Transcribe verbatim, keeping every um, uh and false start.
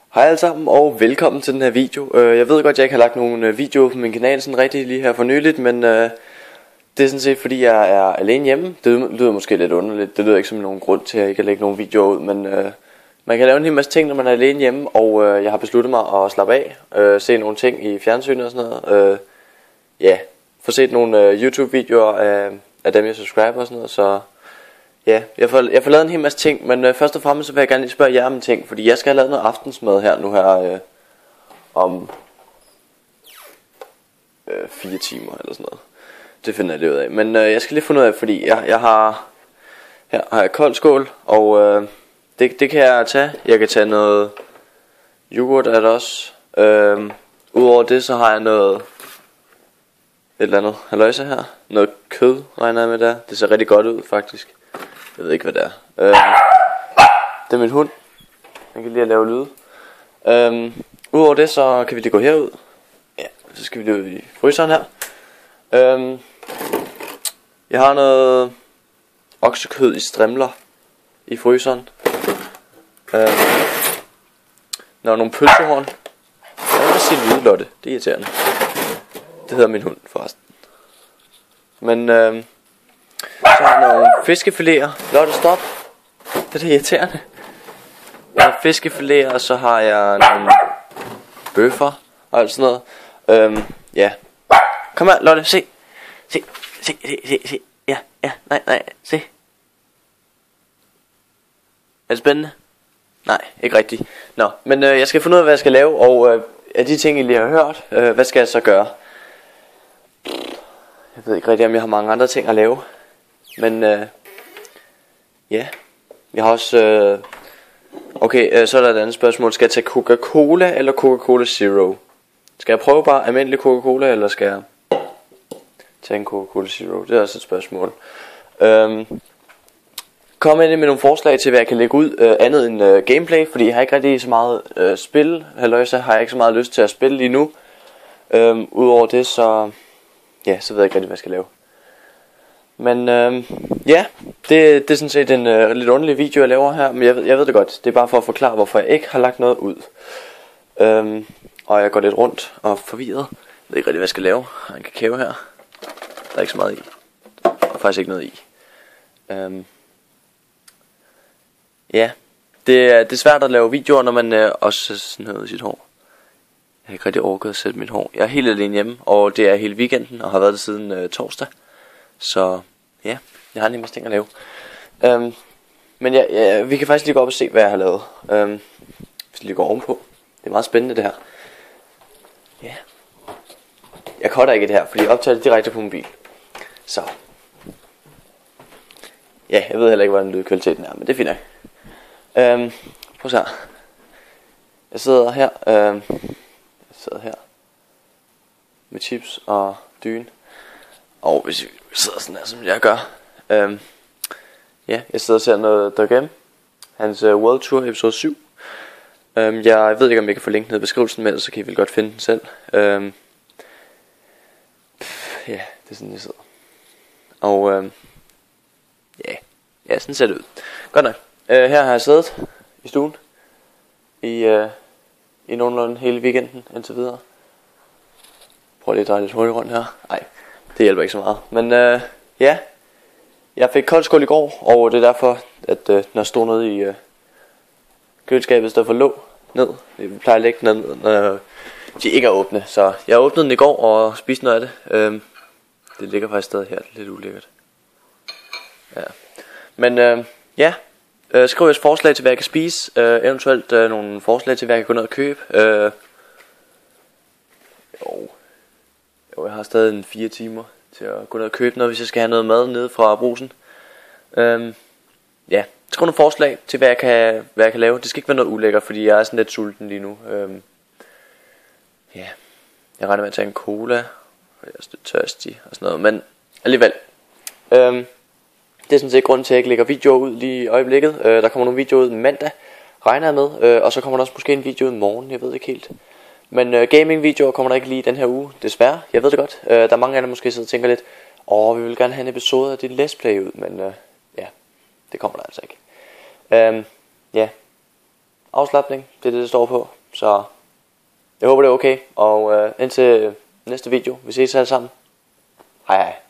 Hej alle sammen og velkommen til den her video. Jeg ved godt jeg ikke har lagt nogen video på min kanal sådan rigtig lige her for nyligt, men øh, det er sådan set fordi jeg er alene hjemme. Det lyder måske lidt underligt, det lyder ikke som nogen grund til at jeg ikke kan lægge nogen videoer ud, men øh, man kan lave en hel masse ting når man er alene hjemme. Og øh, jeg har besluttet mig at slappe af, øh, se nogle ting i fjernsynet og sådan noget. øh, Ja, få set nogle øh, YouTube videoer af, af dem jeg subscriber og sådan noget. Så ja, jeg får, jeg får lavet en hel masse ting, men øh, først og fremmest så vil jeg gerne lige spørge jer om en ting. Fordi jeg skal have lavet noget aftensmad her nu her øh, om øh, fire timer eller sådan noget. Det finder jeg det ud af. Men øh, jeg skal lige finde ud af, fordi jeg, jeg har her har jeg kold skål, og øh, det, det kan jeg tage. Jeg kan tage noget yoghurt er der også. øh, Udover det så har jeg noget et eller andet halløjse her. Noget kød regner jeg med der. Det ser rigtig godt ud faktisk. Jeg ved ikke hvad det er. øh, Det er min hund. Den kan lige at lave lyde. øh, Udover det så kan vi lige gå herud. Ja, så skal vi lige ud i fryseren her. øh, Jeg har noget oksekød i strimler i fryseren. øh, Der er nogle pølsehorn. Jeg vil sige lyde, Lotte. Det er irriterende. Det hedder min hund forresten. Men øh, så har jeg nogle fiskefiléer. Lotte, stop. Det er da irriterende. Jeg har fiskefiléer, og så har jeg nogle bøffer og alt sådan noget. Øhm, ja. Kom her, Lotte, se. Se, se, se, se, se. Ja, ja, nej, nej, se. Er det spændende? Nej, ikke rigtigt. Nå, men øh, jeg skal finde ud af, hvad jeg skal lave, og øh, af de ting, I lige har hørt, øh, hvad skal jeg så gøre? Jeg ved ikke rigtig, om jeg har mange andre ting at lave. Men øh, ja, jeg har også øh, okay, øh, så er der et andet spørgsmål. Skal jeg tage Coca-Cola eller Coca-Cola Zero? Skal jeg prøve bare almindelig Coca-Cola, eller skal jeg tage en Coca-Cola Zero? Det er også et spørgsmål. øhm, Kom ind med nogle forslag til hvad jeg kan lægge ud, øh, andet end øh, gameplay. Fordi jeg har ikke rigtig så meget øh, spil. Halløjsa, har jeg ikke så meget lyst til at spille lige nu. øhm, Udover det så ja, så ved jeg ikke rigtig hvad jeg skal lave. Men øh, ja, det, det er sådan set en øh, lidt underlig video jeg laver her. Men jeg ved, jeg ved det godt. Det er bare for at forklare hvorfor jeg ikke har lagt noget ud. øhm, Og jeg går lidt rundt og forvirret. Jeg ved ikke rigtig hvad jeg skal lave. Jeg har en kakao her. Der er ikke så meget i. Der er faktisk ikke noget i. øhm, Ja, det er, det er svært at lave videoer når man øh, også sådan noget i sit hår. Jeg har ikke rigtig overgået at sætte mit hår. Jeg er helt alene hjemme, og det er hele weekenden, og har været det siden øh, torsdag. Så ja, jeg har en masse ting at lave. øhm, Men ja, ja, vi kan faktisk lige gå op og se hvad jeg har lavet. øhm, Hvis vi lige går ovenpå. Det er meget spændende det her. Ja. Jeg cutter ikke det her, fordi jeg optager det direkte på mobil. Så ja, jeg ved heller ikke hvordan lydkvaliteten er, men det finder jeg. øhm, Prøv at se her. Jeg sidder her øhm, Jeg sidder her med chips og dyne. Og hvis vi sidder sådan her som jeg gør, øhm, ja, jeg sidder og ser noget The Game, hans uh, World Tour episode syv. øhm, Jeg ved ikke om jeg kan få linken ned i beskrivelsen med, så kan I vel godt finde den selv. øhm, pff, Ja, det er sådan jeg sidder. Og øhm, ja, ja, sådan ser det ud. Godt nok. øh, Her har jeg siddet i stuen I, øh, i nogenlunde hele weekenden indtil videre. Prøv lige at dreje lidt hurtigt rundt her. Nej, det hjælper ikke så meget. Men øh, ja, jeg fik kold skål i går, og det er derfor at øh, når jeg stod nede i øh, køleskabet står for låg ned. Vi plejer at lægge den ned når de ikke er åbne. Så jeg åbnede den i går og spiste noget af det. øh, Det ligger faktisk stadig her. Det er lidt ulækkert. Ja. Men øh, ja, øh, skriv jeres forslag til hvad jeg kan spise. øh, Eventuelt øh, nogle forslag til hvad jeg kan gå ned og købe. øh, Jo Jo, jeg har stadig en fire timer til at gå ned og købe noget, hvis jeg skal have noget mad nede fra Brugsen. øhm, Ja, skriv nogle forslag til hvad jeg, kan, hvad jeg kan lave. Det skal ikke være noget ulækkert, fordi jeg er sådan lidt sulten lige nu. øhm, Ja, jeg regner med at tage en cola, og jeg er lidt tørstig og sådan noget. Men alligevel, øhm, det er sådan set grunden til at jeg ikke lægger videoer ud lige i øjeblikket. øh, Der kommer nogle videoer ud mandag, regner jeg med. øh, Og så kommer der også måske en video i morgen, jeg ved ikke helt. Men øh, gaming-videoer kommer der ikke lige den her uge, desværre. Jeg ved det godt. øh, Der er mange af jer, der måske sidder og tænker lidt, åh, vi vil gerne have en episode af dit Let's Play ud. Men øh, ja, det kommer der altså ikke. øhm, Ja, afslapning, det er det, det står på. Så jeg håber det er okay. Og øh, indtil næste video. Vi ses alle sammen. Hej hej.